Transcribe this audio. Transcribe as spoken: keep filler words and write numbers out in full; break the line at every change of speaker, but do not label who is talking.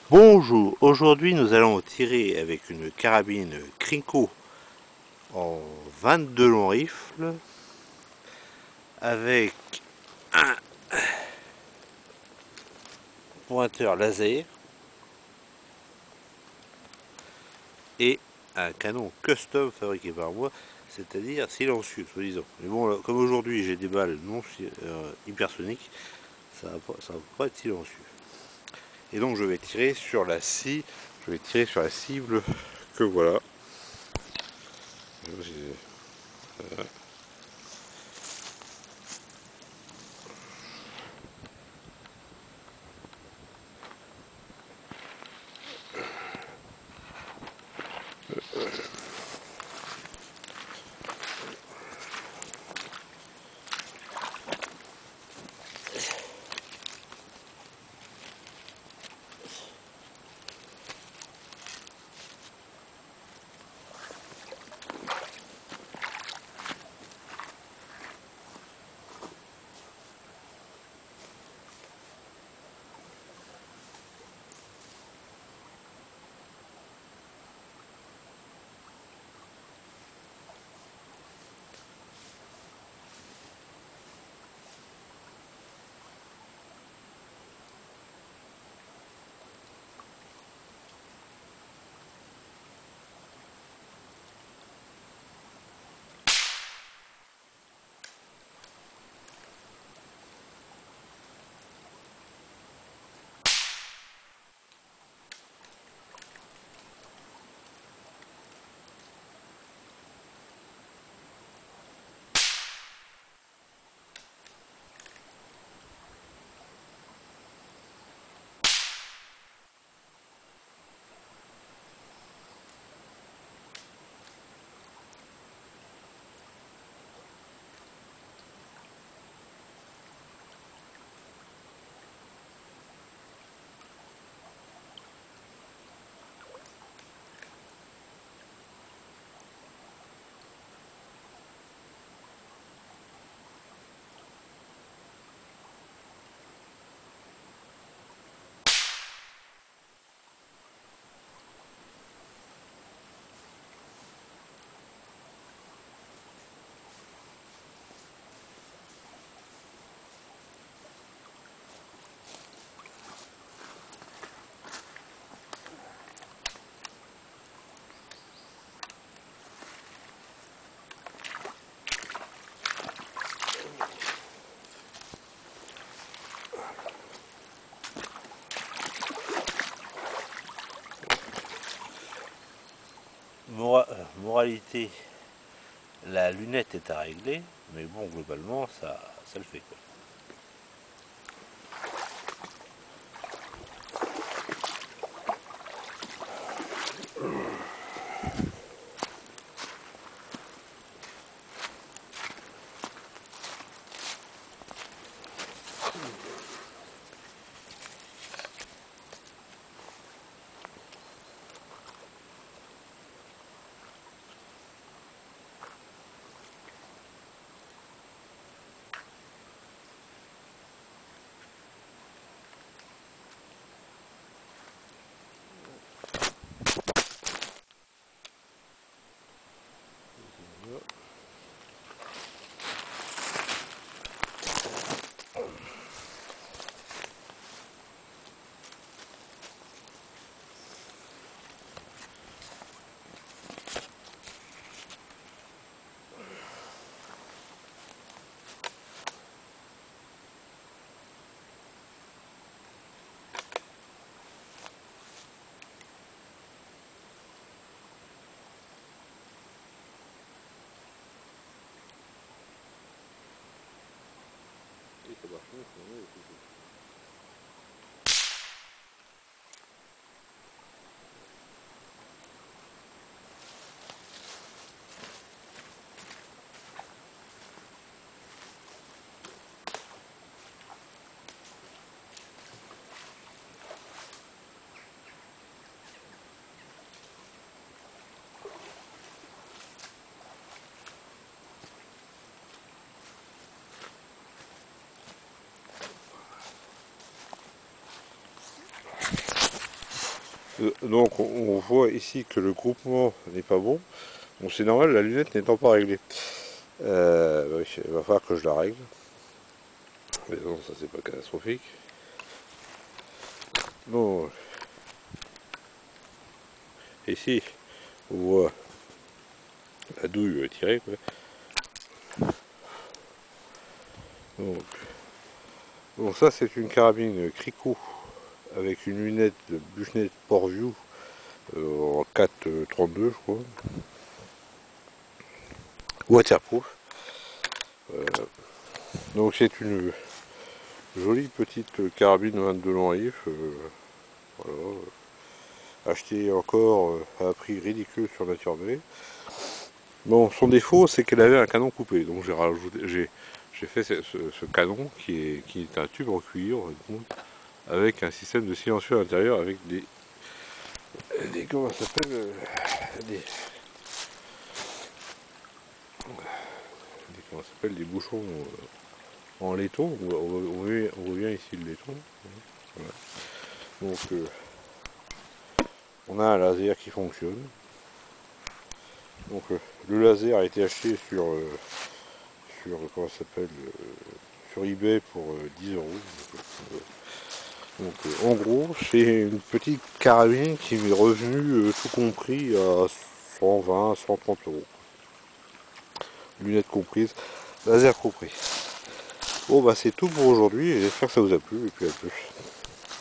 Bonjour, aujourd'hui nous allons tirer avec une carabine Krinko en vingt-deux long rifle avec un pointeur laser et un canon custom fabriqué par moi, c'est-à-dire silencieux, soi-disant. Mais bon, là, comme aujourd'hui j'ai des balles non euh, hypersoniques, ça va, pas, ça va pas être silencieux. Et donc je vais tirer sur la cible, je vais tirer sur la cible que voilà. Mora moralité, la lunette est à régler, mais bon, globalement, ça, ça le fait, quoi. Et ça marche mieux, c'est mieux, c'est tout. Euh, Donc on, on voit ici que le groupement n'est pas bon. Bon, c'est normal, la lunette n'étant pas réglée. Euh, oui, il va falloir que je la règle. Mais non, ça c'est pas catastrophique. Non, ici, on voit la douille tirée, quoi. Donc, bon, ça c'est une carabine Crico avec une lunette de Bushnell Portview euh, en quatre trente-deux, je crois. Waterproof. Euh, donc c'est une jolie petite carabine vingt-deux long If. Euh, voilà. Achetée encore euh, à un prix ridicule sur Naturebay. Bon, son défaut, c'est qu'elle avait un canon coupé, donc j'ai rajouté, j'ai, j'ai fait ce, ce, ce canon qui est, qui est un tube en cuir, avec un système de silencieux à l'intérieur, avec des, des comment ça s'appelle, euh, des, des, comment ça s'appelle, des bouchons euh, en laiton. On, on, on, voit bien ici le laiton. Voilà. Donc, euh, on a un laser qui fonctionne. Donc, euh, le laser a été acheté sur euh, sur comment ça s'appelle euh, sur eBay pour euh, dix euros. Donc euh, en gros c'est une petite carabine qui m'est revenue euh, tout compris à cent vingt, cent trente euros. Lunettes comprises, laser compris. Bon bah c'est tout pour aujourd'hui et j'espère que ça vous a plu et puis à plus.